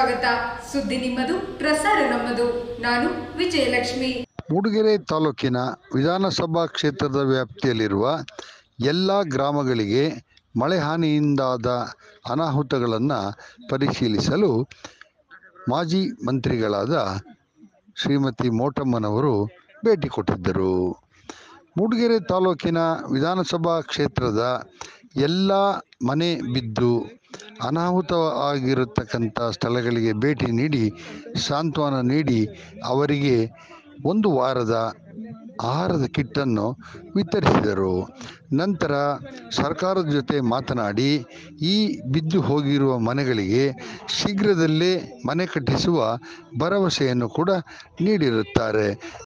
ಸ್ವಾಗತ. ಸುದ್ದಿ ನಿಮ್ಮದು, ಪ್ರಸಾರ ನಮ್ಮದು. ನಾನು ವಿಜಯಲಕ್ಷ್ಮಿ. ಮೂಡಿಗೆರೆ ತಾಲೂಕಿನ ವಿಧಾನಸಭಾ ಕ್ಷೇತ್ರದ ವ್ಯಾಪ್ತಿಯಲ್ಲಿರುವ ಎಲ್ಲ ಗ್ರಾಮಗಳಿಗೆ ಮಳೆ ಹಾನಿಯಿಂದಾದ ಅನಾಹುತಗಳನ್ನು ಪರಿಶೀಲಿಸಲು ಮಾಜಿ ಮಂತ್ರಿಗಳಾದ ಶ್ರೀಮತಿ ಮೋಟಮ್ಮನವರು ಭೇಟಿ ಕೊಟ್ಟಿದ್ದರು. ಮೂಡಿಗೆರೆ ತಾಲೂಕಿನ ವಿಧಾನಸಭಾ ಕ್ಷೇತ್ರದ ಎಲ್ಲ ಮನೆ ಬಿದ್ದು ಅನಾಹುತ ಆಗಿರತಕ್ಕಂಥ ಸ್ಥಳಗಳಿಗೆ ಭೇಟಿ ನೀಡಿ ಸಾಂತ್ವನ ನೀಡಿ ಅವರಿಗೆ 1 ವಾರದ ಆಹಾರದ ಕಿಟ್ಟನ್ನು ವಿತರಿಸಿದರು. ನಂತರ ಸರ್ಕಾರದ ಜೊತೆ ಮಾತನಾಡಿ ಈ ಬಿದ್ದು ಹೋಗಿರುವ ಮನೆಗಳಿಗೆ ಶೀಘ್ರದಲ್ಲೇ ಮನೆ ಕಟ್ಟಿಸುವ ಭರವಸೆಯನ್ನು ಕೂಡ ನೀಡಿರುತ್ತಾರೆ.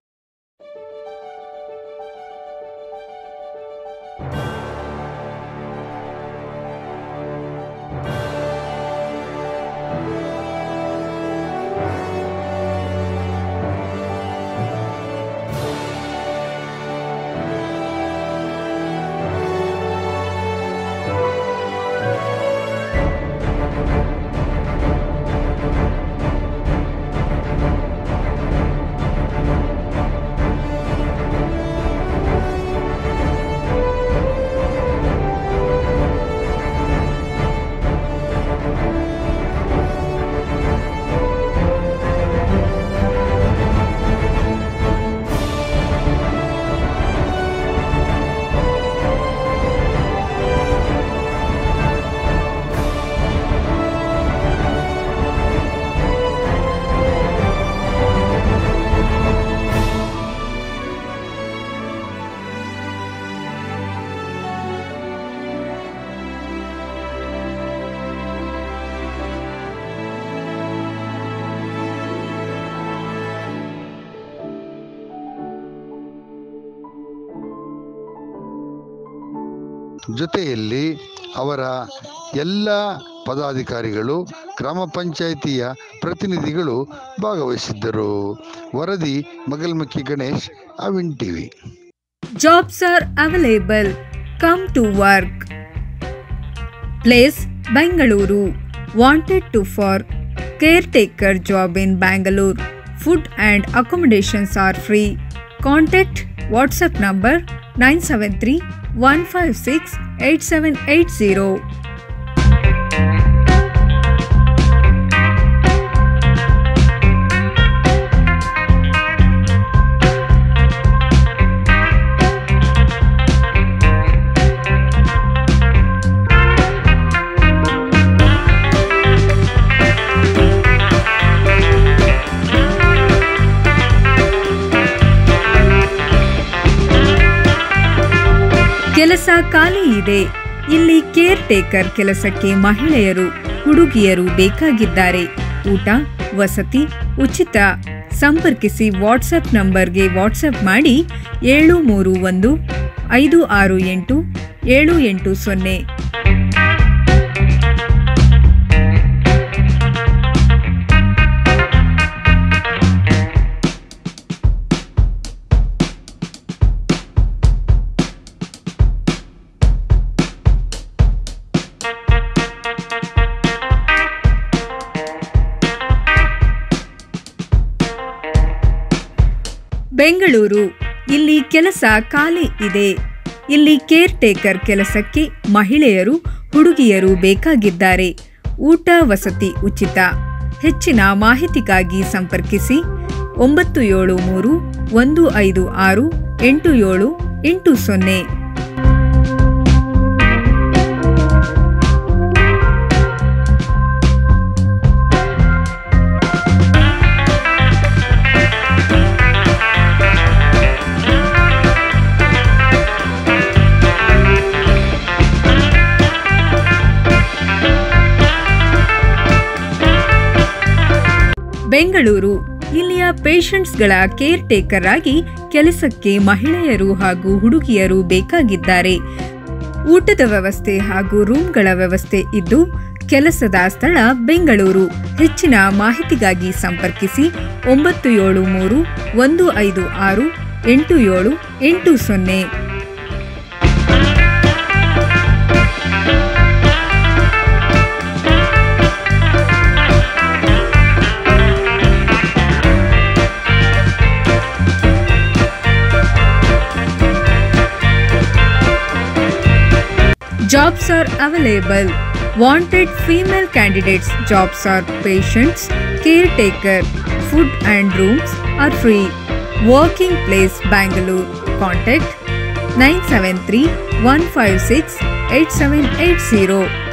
ಜೊತೆಯಲ್ಲಿ ಅವರ ಎಲ್ಲ ಪದಾಧಿಕಾರಿಗಳು, ಗ್ರಾಮ ಪಂಚಾಯಿತಿಯ ಪ್ರತಿನಿಧಿಗಳು ಭಾಗವಹಿಸಿದ್ದರು. ವರದಿ Magalmakki Ganesh, Avin TV. Jobs are available. Come to work. Place Bengaluru. Wanted to for caretaker job in Bangalore. Food and accommodations are free. Contact WhatsApp number 973 156 8780. ಕೆಲಸ ಖಾಲಿ ಇದೆ. ಇಲ್ಲಿ ಕೇರ್ ಟೇಕರ್ ಕೆಲಸಕ್ಕೆ ಮಹಿಳೆಯರು, ಹುಡುಗಿಯರು ಬೇಕಾಗಿದ್ದಾರೆ. ಊಟ, ವಸತಿ ಉಚಿತ. ಸಂಪರ್ಕಿಸಿ ವಾಟ್ಸಪ್ ನಂಬರ್ಗೆ ವಾಟ್ಸಪ್ ಮಾಡಿ 731 568 780. ಬೆಂಗಳೂರು. ಇಲ್ಲಿ ಕೆಲಸ ಖಾಲಿ ಇದೆ. ಇಲ್ಲಿ ಕೇರ್ ಟೇಕರ್ ಕೆಲಸಕ್ಕೆ ಮಹಿಳೆಯರು, ಹುಡುಗಿಯರು ಬೇಕಾಗಿದ್ದಾರೆ. ಊಟ, ವಸತಿ ಉಚಿತ. ಹೆಚ್ಚಿನ ಮಾಹಿತಿಗಾಗಿ ಸಂಪರ್ಕಿಸಿ 973 156 8780. ಬೆಂಗಳೂರು. ಇಲ್ಲಿಯ ಪೇಷಂಟ್ಸ್ಗಳ ಕೇರ್ ಟೇಕರ್ ಆಗಿ ಕೆಲಸಕ್ಕೆ ಮಹಿಳೆಯರು ಹಾಗೂ ಹುಡುಗಿಯರು ಬೇಕಾಗಿದ್ದಾರೆ. ಊಟದ ವ್ಯವಸ್ಥೆ ಹಾಗೂ ರೂಮ್ಗಳ ವ್ಯವಸ್ಥೆ ಇದ್ದು ಕೆಲಸದ ಸ್ಥಳ ಬೆಂಗಳೂರು. ಹೆಚ್ಚಿನ ಮಾಹಿತಿಗಾಗಿ ಸಂಪರ್ಕಿಸಿ 973 156 8780. Jobs are available. Wanted female candidates. Jobs are patients, caretaker. Food and rooms are free. Working place Bangalore. Contact 973 156 8780.